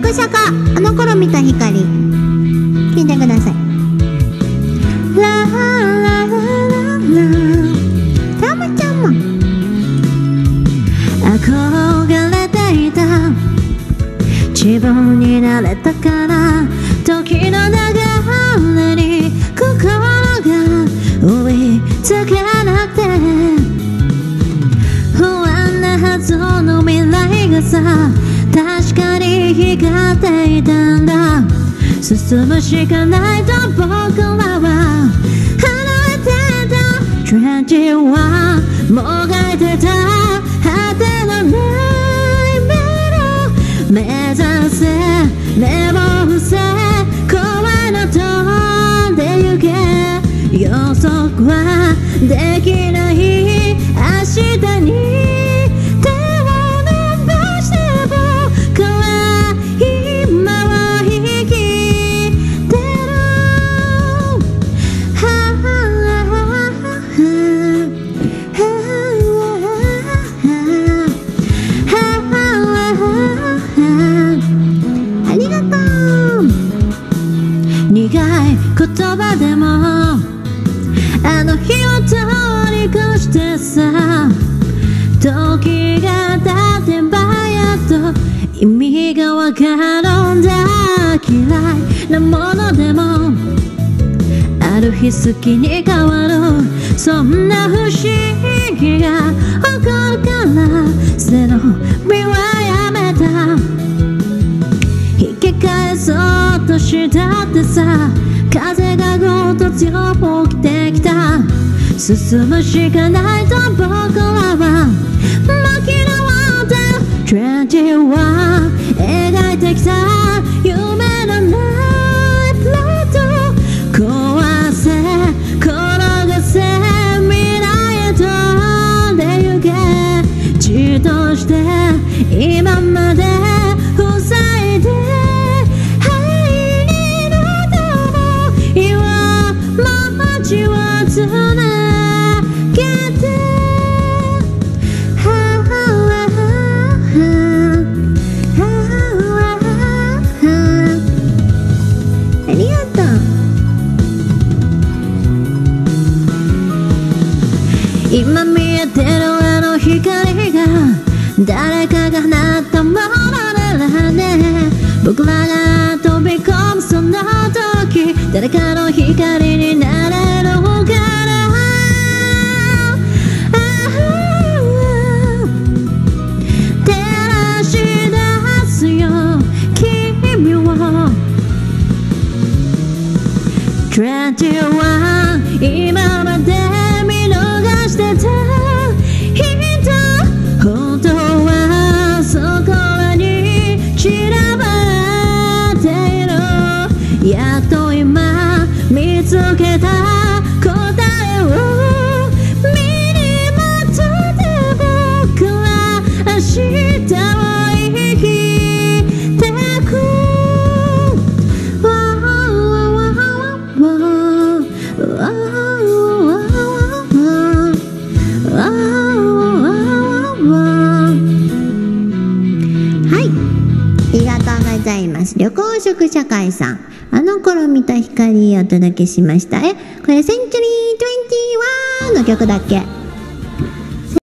緑茶かあの頃見た光、聞いてください。ラーラーラー、たまちゃんも憧れていた自分になれたから、時の流れに心が追いつけなくて、不安なはずの未来がさ、確かに光っていたんだ。進むしかないと僕らは離れてた。トレンチはもがいてた果てのない目の目指せ、目を伏せ、怖いの飛んでゆけ。予測はできない明日に手を伸ばして、僕は今を生きてる。ありがとう。苦い言葉でもあの日を通り越してさ、時が経てばやっと意味がわかるんだ。嫌いなものでもある日好きに変わる、そんな不思議が起こるから背伸びはやめた。引き返そうとしたってさ、風がぐっと強く来てきた。進むしかないと僕らは巻き直った。トレンチは描いてきた夢のないプロット、壊せ転がせ未来へ飛んでゆけ。じっとして今まで塞いでつなげて、ありがとう。今見えてるあの光が誰かが放ったものならね、僕らが飛び込むその時、誰かの光になれるから照らし出すよ君を。トレンチは今まで見逃してた人、本当はそこらに散らばっている。やっと今見つけた答えを身にまとって、僕は明日を生きてく。はい、ありがとうございます。緑黄色社会さん、あの頃見た光をお届けしました。これセンチュリー21の曲だっけ。